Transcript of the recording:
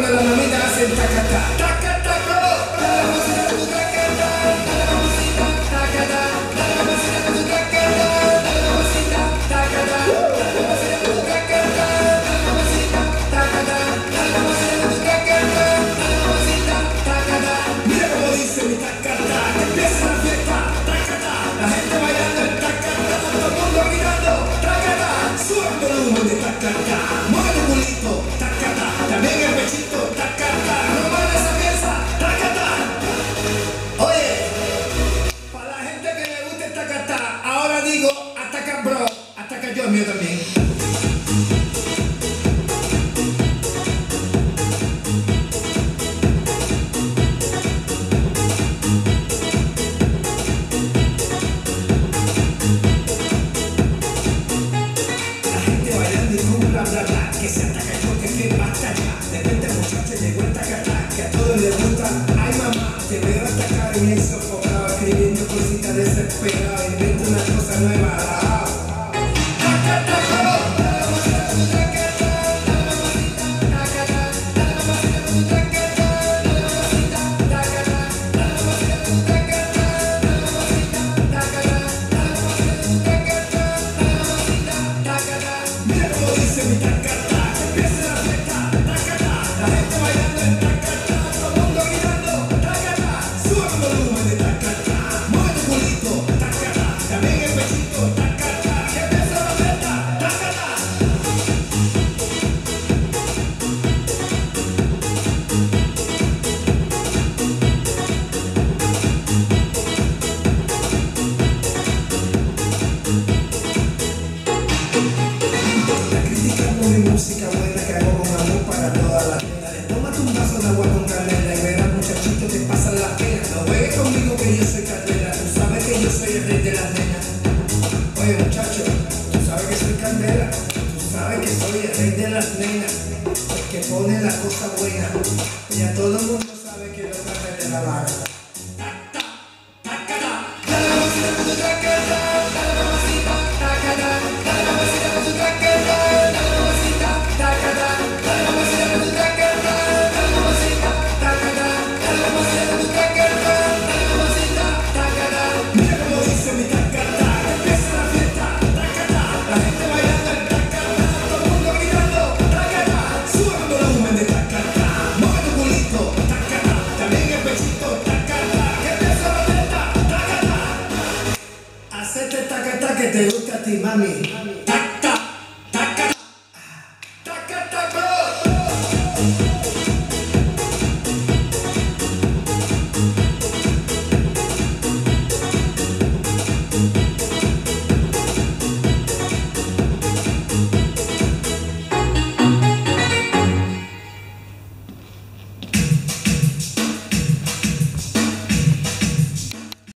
cuando las mamitas hacen tacata. Tacata, bro. Dale la música a tu tacata. Dale la música, tacata. Dale la música a tu tacata. Dale la música, tacata. Dale la música a tu tacata. Dale la música, tacata. Dale la música a tu tacata. Dale la música, tacata. Mira cómo dice mi tacata. Que empieza la fiesta. Tacata. La gente bailando el tacata. Todo el mundo gritando. Tacata. Sube el volumen de tacata. Mueve tu culito. Tacata. También el pechito. Tacata. No vale esa pieza. Tacata. Oye, para la gente que le gusta el tacata, ahora digo a Tacabro. A Tacayó el mío también. Que se ataca yo, que flipa hasta allá. De repente muchachos llegó el tacata, que a todos les gusta. Ay mamá, te veo atacar y bien sofocado, escribiendo cositas desesperadas. Invento una cosa nueva. Tacata, dale la música a tu tacata, dale la música, tacata, dale la música a tu tacata, dale la música, tacata, dale la música a tu tacata, dale la música, tacata, dale la música a tu tacata, dale la música, tacata. Mira cómo dice mi tacata. Música buena que hago con amor para todas las nenas. Tómate un vaso de agua con canela y verás muchachito te pasan las penas. No juegues conmigo que yo soy candela, tú sabes que yo soy el rey de las nenas. Oye muchacho, tú sabes que soy candela, tú sabes que soy el rey de las nenas, el que pone la cosa buena. Y a todo el mundo sabe que lo traje de la vara. Dale la música a tu tacata, dale la música, tacata, dale la música a tu tacata. Hacete tacata que te gusta a ti, mami.